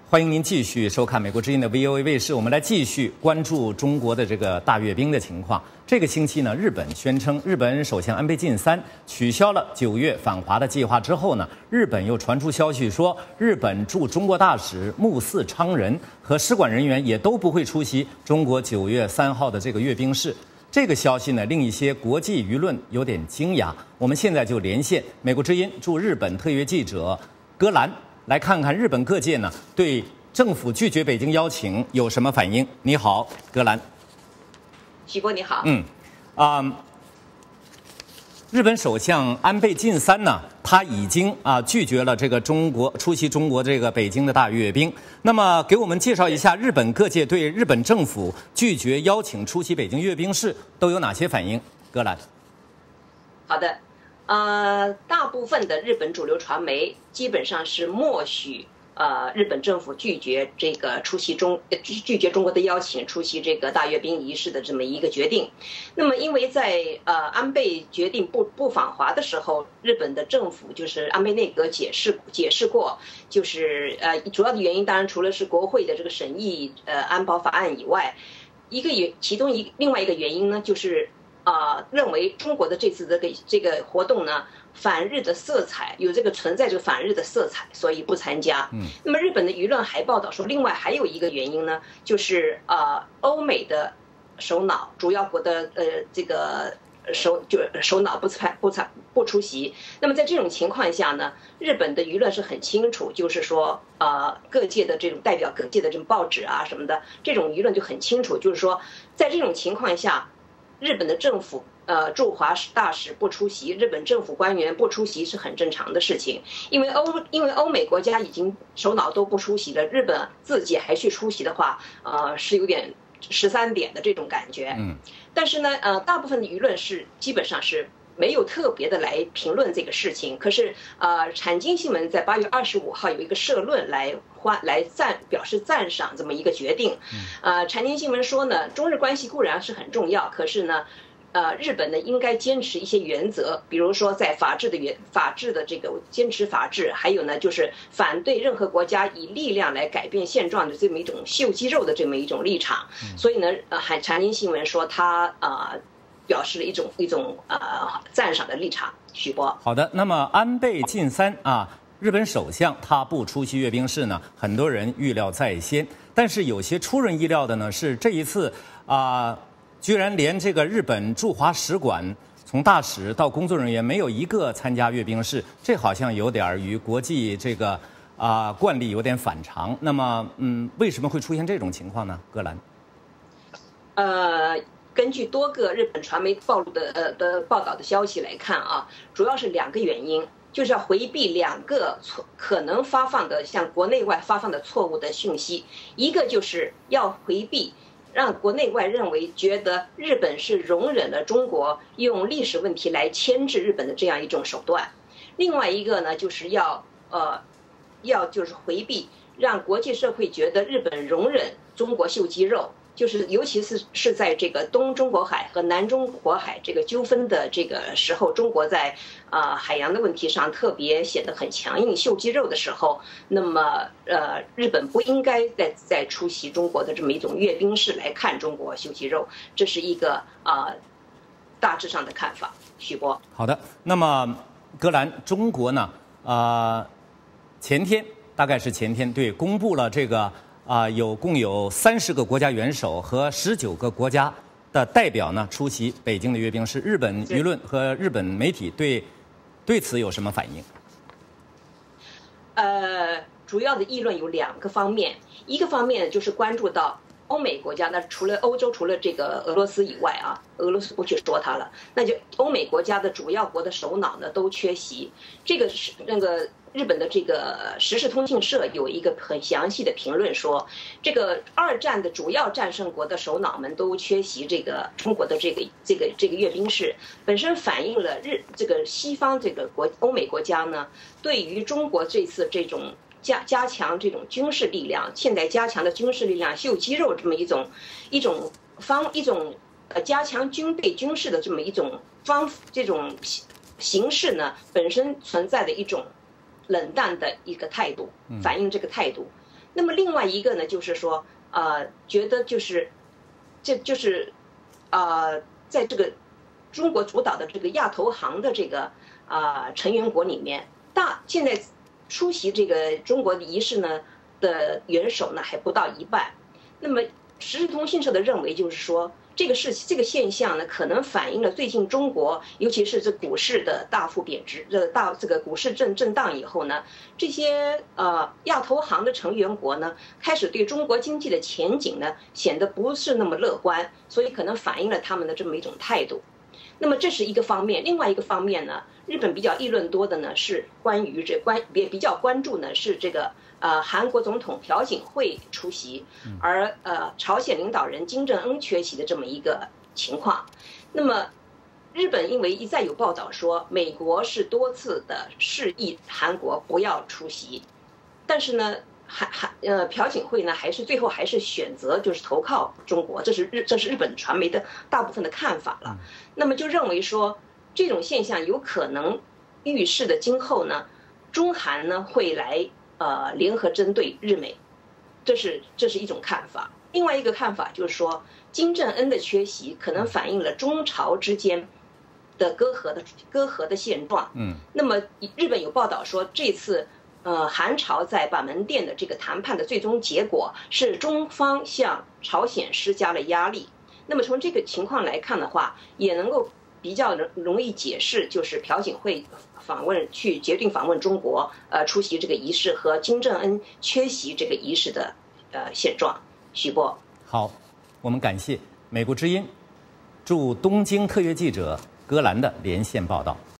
欢迎您继续收看美国之音的 VOA 卫视，我们来继续关注中国的这个大阅兵的情况。这个星期呢，日本宣称，日本首相安倍晋三取消了9月访华的计划之后呢，日本又传出消息说，日本驻中国大使木寺昌人和使馆人员也都不会出席中国9月3号的这个阅兵式。这个消息呢，令一些国际舆论有点惊讶。我们现在就连线美国之音驻日本特约记者格兰。来看看日本各界呢对政府拒绝北京邀请有什么反应？你好，格兰。 许波你好。 日本首相安倍晋三呢，他已经拒绝了这个出席中国这个北京的大阅兵。那么，给我们介绍一下日本各界对日本政府拒绝邀请出席北京阅兵式都有哪些反应？格兰。 好的。大部分的日本主流传媒基本上是默许日本政府拒绝这个拒绝中国的邀请出席这个大阅兵仪式的这么一个决定。那么，因为在安倍决定不访华的时候，日本的政府就是安倍内阁解释过，就是主要的原因当然除了是国会的这个审议安保法案以外，另外一个原因呢就是。认为中国的这次这个活动呢，反日的色彩有存在这个反日的色彩，所以不参加。那么日本的舆论还报道说，另外还有一个原因呢，就是欧美的首脑主要国的这个首脑不出席。那么在这种情况下呢，日本的舆论是很清楚，就是说各界的这种代表各界的这种报纸啊什么的，这种舆论就很清楚，就是说在这种情况下。日本的政府驻华大使不出席，日本政府官员不出席是很正常的事情，因为欧美国家已经首脑都不出席了，日本自己还去出席的话，是有点13点的这种感觉。但是呢，大部分的舆论基本上是没有特别的来评论这个事情。可是产经新闻在8月25号有一个社论来表示赞赏这么一个决定。产经新闻说呢，中日关系固然是很重要，可是呢，日本呢应该坚持一些原则，比如说在法治的这个坚持法治，还有呢就是反对任何国家以力量来改变现状的这么一种秀肌肉的这么一种立场。所以呢，产经新闻说他表示了一种赞赏的立场。许波。好的，那么安倍晋三日本首相他不出席阅兵式呢，很多人预料在先。但是有些出人意料的呢，是这一次居然连这个日本驻华使馆从大使到工作人员没有一个参加阅兵式，这好像有点与国际这个惯例有点反常。那么为什么会出现这种情况呢？格兰。 根据多个日本传媒报道的消息来看主要是2个原因。就是要回避2个可能发放的向国内外发放的错误的讯息，一个就是要回避让国内外觉得日本是容忍了中国用历史问题来牵制日本的这样一种手段，另外一个呢就是要就是回避让国际社会觉得日本容忍中国秀肌肉。就是尤其是在这个东中国海和南中国海这个纠纷的这个时候，中国在海洋的问题上特别显得很强硬秀肌肉的时候，那么日本不应该再出席中国的这么一种阅兵式来看中国秀肌肉，这是一个大致上的看法。许波。 好的，那么格兰，中国呢大概是前天对公布了这个。共有30个国家元首和19个国家的代表呢出席北京的阅兵式。日本舆论和日本媒体对此有什么反应？ 主要的议论有2个方面，一个方面就是关注到欧美国家，那除了欧洲，除了这个俄罗斯以外俄罗斯不去说它了，那就欧美国家的主要国的首脑呢都缺席。这个是日本的这个时事通讯社有一个很详细的评论说，这个2战的主要战胜国的首脑们都缺席这个中国的这个阅兵式，本身反映了这个西方这个欧美国家呢对于中国这次这种加强这种军事力量，现在加强的军事力量秀肌肉这么一种加强军队军事的这么一种这种形式呢，本身存在的一种冷淡的一个态度，反映这个态度。 那么另外一个呢，就是说觉得在这个中国主导的这个亚投行的这个成员国里面，现在出席这个中国的仪式呢的元首呢还不到一半。那么时事通讯社的认为就是说，这个现象呢，可能反映了最近中国，尤其是这股市的大幅贬值，这个股市震荡以后呢，这些亚投行的成员国呢，开始对中国经济的前景呢显得不是那么乐观，所以可能反映了他们的这么一种态度。那么这是一个方面，另外一个方面呢，日本比较议论多的呢是关于也比较关注呢是这个韩国总统朴槿惠出席，而朝鲜领导人金正恩缺席的这么一个情况。那么日本因为一再有报道说美国是多次的示意韩国不要出席，但是呢朴槿惠呢最后还是选择就是投靠中国，这是日本传媒的大部分的看法了。那么就认为说这种现象有可能预示的今后呢，中韩呢会来联合针对日美，这是一种看法。另外一个看法就是说，金正恩的缺席可能反映了中朝之间的隔阂的现状。那么日本有报道说，这次韩朝在板门店的这个谈判的最终结果是中方向朝鲜施加了压力。那么从这个情况来看的话，也能够比较容易解释，就是朴槿惠决定访问中国，出席这个仪式和金正恩缺席这个仪式的现状。许波， 好，我们感谢美国之音驻东京特约记者戈兰的连线报道。